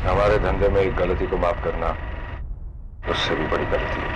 हमारे धंधे में एक गलती को माफ करना उससे भी बड़ी गलती है।